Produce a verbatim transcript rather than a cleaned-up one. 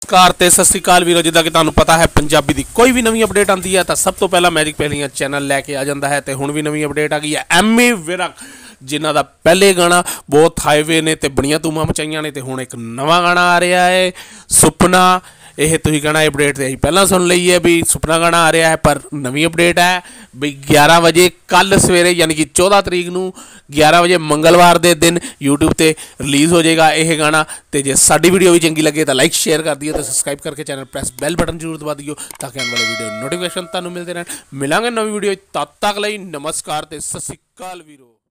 नमस्कार ते सत श्री अकाल वीरो। जिद्दां कि तुहानूं पता है पंजाबी दी कोई भी नवीं अपडेट आती है तो सब तो पहला मैजिक पहलियां चैनल लैके आ जाता है। तो हुण भी नवीं अपडेट आ गई है एमी विरक, जिन्हां दा पहले गाना बहुत हाईवे ने तो बड़ियां धूमां मचाइयां ने। तो हुण एक नवां गाना आ रहा है सुपना। यह तुसीं कहना अपडेट तो असीं पहलां सुन लई है भी सुपना गाना आ रहा है, पर नवीं अपडेट है भी ग्यारह बजे कल सवेरे यानी कि चौदह तरीक नूं ग्यारह बजे मंगलवार के दिन यूट्यूब पर रिलीज़ हो जाएगा यह गाना। तो जे साडी वीडियो भी चंगी लगे तो लाइक शेयर कर दियो, तो सबसक्राइब करके चैनल प्रेस बैल बटन जरूर दबा दियो ताकि आने वाले वीडियो नोटिफिकेशन तुहानूं मिलते रहन। मिलांगे नवीं वीडियो, तद तक लई नमस्कार ते सत श्री अकाल वीरो।